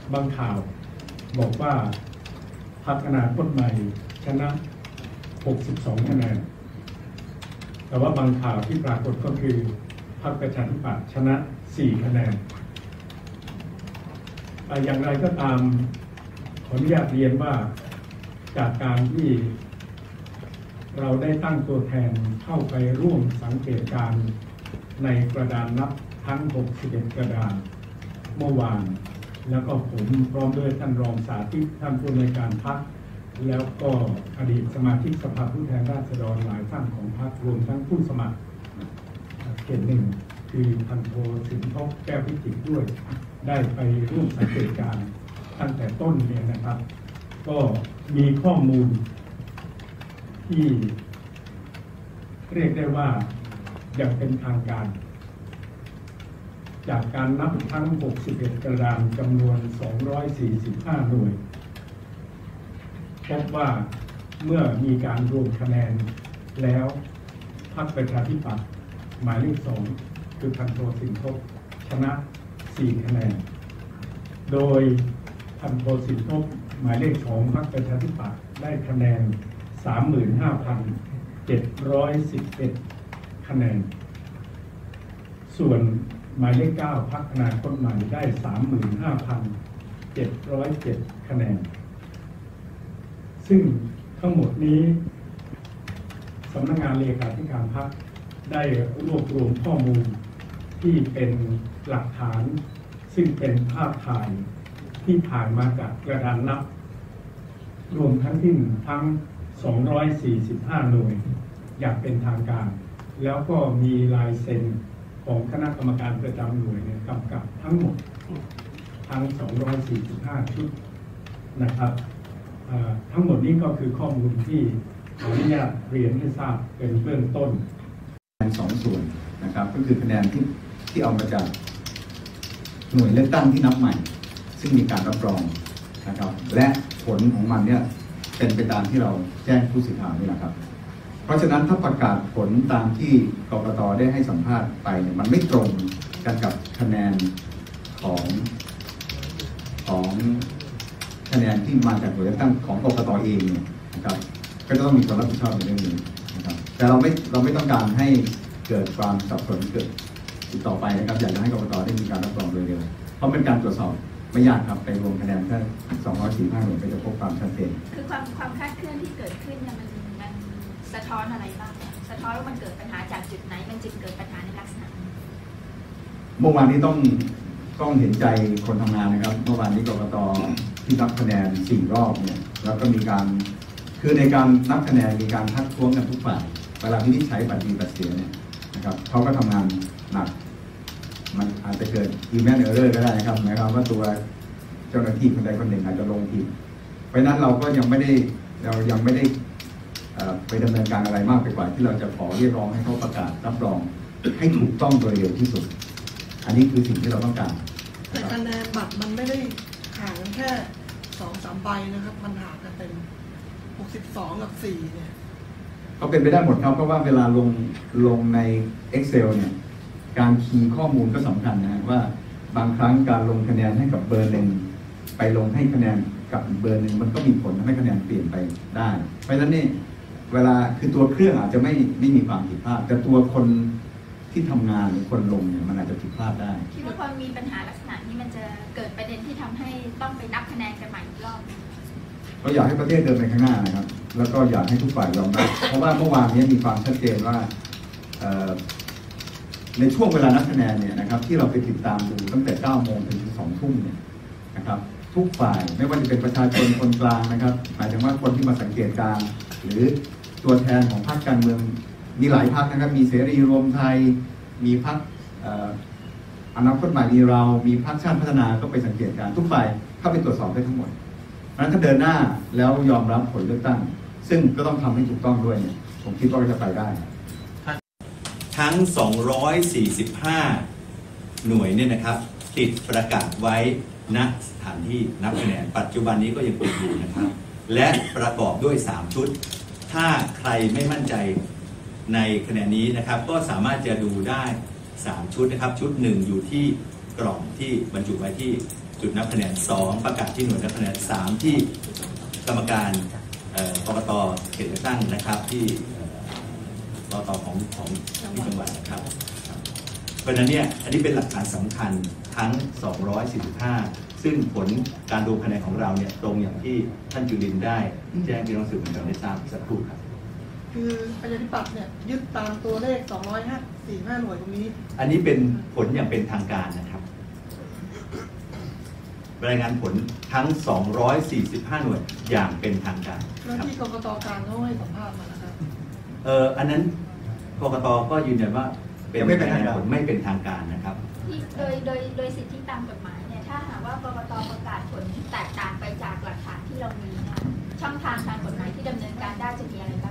บางข่าวบอกว่าพรรคอนาคตใหม่ชนะ62คะแนนแต่ว่าบางข่าวที่ปรากฏก็คือพรรคประชาธิปัตย์ชนะ4คะแนนอย่างไรก็ตามขออนุญาตเรียนว่าจากการที่เราได้ตั้งตัวแทนเข้าไปร่วมสังเกตการณ์ในกระดานนับทั้ง61กระดานเมื่อวานแล้วก็ผมพร้อมด้วยท่านรองสาธิตท่านผู้อำนวยการพรรคแล้วก็อดีตสมาชิกสภาผู้แทนราษฎรหลายท่านของพรรครวมทั้งผู้สมัครเขต 1คือพันโทสินทบแก้วพิจิตรด้วยได้ไปร่วมสังเกตการณ์ตั้งแต่ต้นเนี่ยนะครับก็มีข้อมูลที่เรียกได้ว่ายังเป็นทางการจากการนับทั้ง61กระดานจำนวน245หน่วยพบว่าเมื่อมีการรวมคะแนนแล้วพรรคประชาธิปัตย์หมายเลข2คือพันโทสินทบชนะ4คะแนนโดยพันโทสินทบหมายเลข2พรรคประชาธิปัตย์ได้คะแนน 35,711 คะแนนส่วนหมายเลข9พรรคอนาคตใหม่ได้ 35,707 คะแนนซึ่งทั้งหมดนี้สำนักงานเลขาธิการพรรคได้รวบรวมข้อมูลที่เป็นหลักฐานซึ่งเป็นภาพถ่ายที่ถ่ายมาจากกระดานนับรวมทั้งที่ทั้ง245หน่วยอย่างเป็นทางการแล้วก็มีลายเซ็นของคณะกรรมการประจำหน่วยเนี่ยกำกับทั้งหมดทั้ง245ชุดนะครับทั้งหมดนี้ก็คือข้อมูลที่ขออนุญาตเรียนให้ทราบเป็นเบื้องต้น 2ส่วนนะครับก็คือคะแนนที่เอามาจากหน่วยเลือกตั้งที่นับใหม่ซึ่งมีการรับรองนะครับและผลของมันเนี่ยเป็นไปตามที่เราแจ้งผู้สื่อข่าวนี่แหละครับเพราะฉะนั้นถ้าประกาศผลตามที่กกต.ได้ให้สัมภาษณ์ไปเนี่ยมันไม่ตรงกันกับคะแนนของคะแนนที่มาจากหน่วยเลือกตั้งของกกต.เองเนี่ยนะครับก็จะต้องมีความรับผิดชอบในเรื่องนี้นะครับแต่เราไม่ต้องการให้เกิดความสับสนเกิดอีกต่อไปนะครับอยากจะให้กกต.ได้มีการรับรองโดยเร็วเพราะเป็นการตรวจสอบไม่ยากครับไปรวมคะแนนแค่245หน่วยก็จะพบความชัดเจนคือความคลาดเคลื่อนที่เกิดขึ้นเนี่ยมันสะท้อนอะไรบ้างสะท้อนว่ามันเกิดปัญหาจากจุดไหนมันจึงเกิดปัญหาในลักษณะเมื่อวานนี้ต้องเห็นใจคนทำงานนะครับเมื่อวานนี้กกต.ที่นับคะแนน4รอบเนี่ยแล้วก็มีการคือในการนับคะแนนมีการทักท้วงกันทุกฝ่ายเวลาที่ใช้บัตรดีบัตรเสียเนี่ยนะครับเขาก็ทำงานหนักมันอาจจะเกิด human error ก็ได้นะครับหมายความว่าตัวเจ้าหน้าที่คนใดคนหนึ่งอาจจะลงผิดเพราะนั้นเราก็ยังไม่ได้ไปดำเนินการอะไรมากไปกว่าที่เราจะขอเรียกร้องให้เขาประกาศรับรองให้ถูกต้องโดยเร็วที่สุดอันนี้คือสิ่งที่เราต้องการแต่คะแนนบัตรมันไม่ได้ห่างกันแค่ 2-3 ใบนะครับมันห่างกันเป็น62กับ4เนี่ยก็เป็นไปได้หมดครับเพราะว่าเวลาลงใน Excel เนี่ยการคีย์ข้อมูลก็สำคัญนะว่าบางครั้งการลงคะแนนให้กับเบอร์หนึ่งไปลงให้คะแนนกับเบอร์หนึ่งมันก็มีผลทำให้คะแนนเปลี่ยนไปได้เพราะฉะนั้นนี่เวลาคือตัวเครื่องอาจจะไม่มีความผิดพลาดแต่ตัวคนที่ทำงานหรือคนลงเนี่ยมันอาจจะผิดพลาดได้คิดว่าพอมีปัญหาลักษณะนี้มันจะเกิดประเด็นที่ทำให้ต้องไปนับคะแนนกันใหม่อีกรอบเราอยากให้ประเทศเดินไปข้างหน้านะครับแล้วก็อยากให้ทุกฝ่ายยอมรับเพราะว่าเมื่อวานนี้มีความชัดเจนว่าในช่วงเวลานับคะแนนเนี่ยนะครับที่เราไปติดตามดูตั้งแต่ 9 โมงถึง 2 ทุ่มเนี่ยนะครับทุกฝ่ายไม่ว่าจะเป็นประชาชนคนกลางนะครับหมายถึงว่าคนที่มาสังเกตการณ์หรือตัวแทนของพรรคการเมืองมีหลายพรรคนะครับมีเสรีรวมไทยมีพรรคอนาคตใหม่มีเรามีพรรคชาติพัฒนาก็ไปสังเกตการณ์ทุกฝ่ายเข้าไปตรวจสอบได้ทั้งหมดเพราะฉะนั้นถ้าเดินหน้าแล้วยอมรับผลเลือกตั้งซึ่งก็ต้องทำให้ถูกต้องด้วยเนี่ยผมคิดว่าจะไปได้ทั้ง245หน่วยเนี่ยนะครับติดประกาศไว้ณสถานที่นับคะแนนปัจจุบันนี้ก็ยังติดอยู่นะครับและประกอบด้วย3ชุดถ้าใครไม่มั่นใจในคะแนนนี้นะครับก็สามารถจะดูได้3ชุดนะครับชุด1อยู่ที่กล่องที่บรรจุไว้ที่จุดนับคะแนน2ประกาศที่หน่วยนับคะแนน3ที่กรรมการกกต.เขตเลือกตั้งนะครับที่กกต.ของที่จังหวัดนะครับเพราะฉะนั้นเนี่ยอันนี้เป็นหลักฐานสำคัญทั้ง245ซึ่งผลการดูคะแนนของเราเนี่ยตรงอย่างที่ท่านจุลินทร์ได้แจ้งพี่น้องสื่อมวลชนได้ทราบสักครู่ครับคือประชาธิปัตย์เนี่ยยึดตามตัวเลข245หน่วยตรงนี้อันนี้เป็นผลอย่างเป็นทางการนะครับรายงานผลทั้ง245หน่วยอย่างเป็นทางการแล้วครับที่กกต.กลางเขาให้สัมภาษณ์มานะครับอันนั้นกกต.ก็ยืนยันว่าเป็นรายงานผลไม่เป็นทางการนะครับที่โดยสิทธิตามกฎหมายเนี่ยถ้าหากว่ากกต.ประกาศผลแตกต่างไปจากหลักฐานที่เรามีเนี่ยช่องทางทางกฎหมายที่ดำเนินการได้จะมีอะไรบ้าง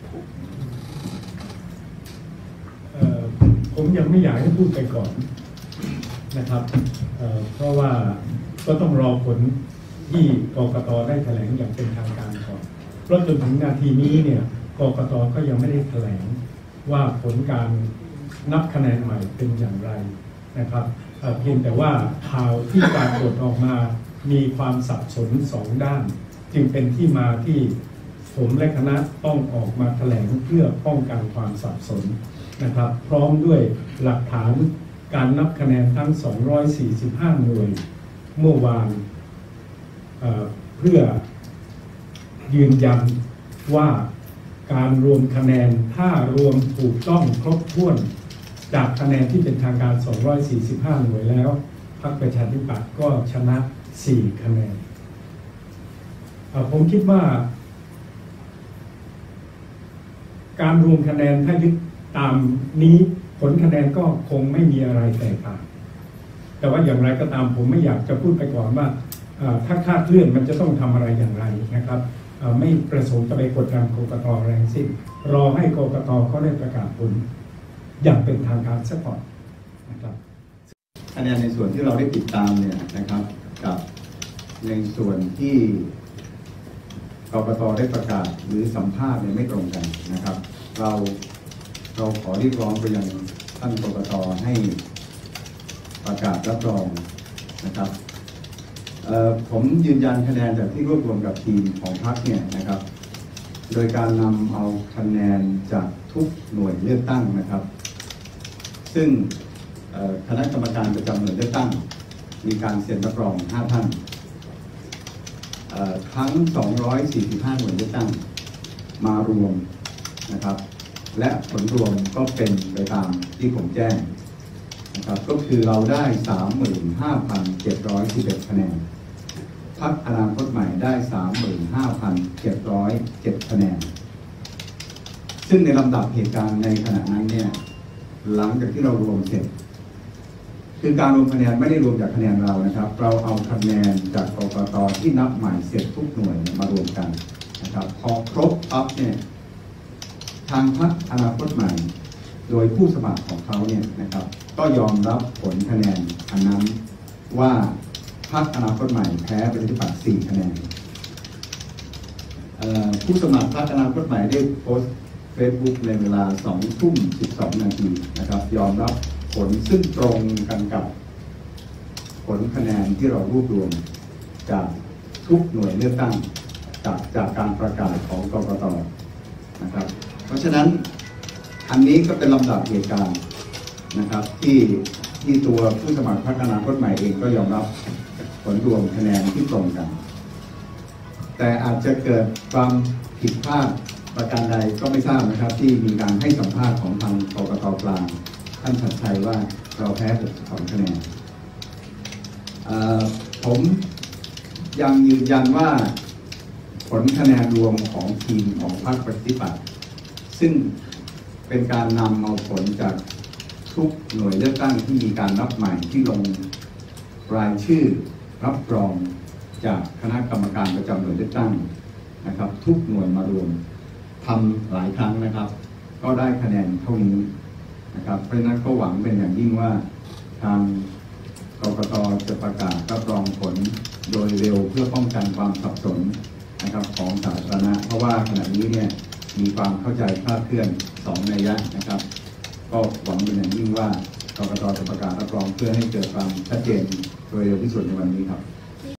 ผมยังไม่อยากให้พูดไปก่อนนะครับเพราะว่าก็ต้องรอผลที่กกต.ได้แถลงอย่างเป็นทางการก่อนเพราะจนถึงนาทีนี้เนี่ยกกต.ก็ยังไม่ได้แถลงว่าผลการนับคะแนนใหม่เป็นอย่างไรนะครับเพียงแต่ว่าข่าวที่ปรากฏออกมามีความสับสน2 ด้านจึงเป็นที่มาที่ผมและคณะต้องออกมาแถลงเพื่อป้องกันความสับสนนะครับพร้อมด้วยหลักฐานการนับคะแนนทั้ง245หน่วยเมื่อวานเพื่อยืนยันว่าการรวมคะแนนถ้ารวมถูกต้องครบถ้วนจากคะแนนที่เป็นทางการ245หน่วยแล้วพรรคประชาธิปัตย์ก็ชนะ4คะแนนผมคิดว่าการรวมคะแนนถ้ายึดตามนี้ผลคะแนนก็คงไม่มีอะไรแตกต่างแต่ว่าอย่างไรก็ตามผมไม่อยากจะพูดไปก่อนว่าถ้าคาดเลื่อนมันจะต้องทำอะไรอย่างไรนะครับไม่ประสงค์จะไปกดดันกกต.แรงสิ้นรอให้กกต.เขาได้ประกาศผลอย่างเป็นทางการซะก่อนนะครับคะแนนในส่วนที่เราได้ติดตามเนี่ยนะครับกับในส่วนที่กกต.ได้ประกาศหรือสัมภาษณ์เนี่ยไม่ตรงกันนะครับเราขอเรียกร้องไปยังท่านกกต.ให้ประกาศรับรองนะครับผมยืนยันคะแนนจากที่รวบรวมกับทีมของพรรคเนี่ยนะครับโดยการนำเอาคะแนนจากทุกหน่วยเลือกตั้งนะครับซึ่งคณะกรรมการประจำหน่วยเลือกตั้งมีการเซ็นรับรอง5 ท่านทั้ง245หน่วยเลือกตั้งมารวมนะครับและผลรวมก็เป็นไปตามที่ผมแจ้งนะครับก็คือเราได้ 35,711 คะแนนพรรคอนาคตใหม่ได้ 35,707 คะแนนซึ่งในลำดับเหตุการณ์ในขณะนั้นเนี่ยหลังจากที่เรารวมเสร็จคือการรวมคะแนนไม่ได้รวมจากคะแนนเรานะครับเราเอาคะแนนจากกกต.ที่นับใหม่เสร็จทุกหน่วยมารวมกันนะครับพอครบปั๊บเนี่ยทางพรรคอนาคตใหม่โดยผู้สมัครของเขาเนี่ยนะครับก็ยอมรับผลคะแนนอันนั้นว่าพรรคอนาคตใหม่แพ้ประชาธิปัตย์4 คะแนนผู้สมัครพรรคอนาคตใหม่ได้โพสต์เฟซบุ๊กในเวลา 20:12 นาทีนะครับยอมรับผลซึ่งตรงกันกับผลคะแนนที่เรารวบรวมจากทุกหน่วยเลือกตั้งจากการประกาศของกกต.นะครับเพราะฉะนั้นอันนี้ก็เป็นลำดับเหตุการณ์นะครับที่ตัวผู้สมัครพรรคอนาคตใหม่เองก็ยอมรับผลรวมคะแนนที่ตรงกันแต่อาจจะเกิดความผิดพลาดประการใดก็ไม่ทราบนะครับที่มีการให้สัมภาษณ์ของทางกกต.กลางท่านชัดชัยว่าเราแพ้62 คะแนนผมยังยืนยันว่าผลคะแนนรวมของทีมของพรรคประชาธิปัตย์ซึ่งเป็นการนำเอาผลจากทุกหน่วยเลือกตั้งที่มีการนับใหม่ที่ลงรายชื่อรับรองจากคณะกรรมการประจำหน่วยเลือกตั้งนะครับทุกหน่วยมารวมทำหลายครั้งนะครับก็ได้คะแนนเท่านี้นะครับเพราะฉะนั้นก็หวังเป็นอย่างยิ่งว่าทางกกต.จะประกาศรับรองผลโดยเร็วเพื่อป้องกันความสับสนนะครับของสาธารณะเพราะว่าขณะนี้เนี่ยมีความเข้าใจคลาดเคลื่อน2 นัยยะนะครับก็หวังเป็นอย่างยิ่งว่ากกตจะประกาศรับรองเพื่อให้เกิดความชัดเจนโดยเร็วที่สุดในวันนี้ครับ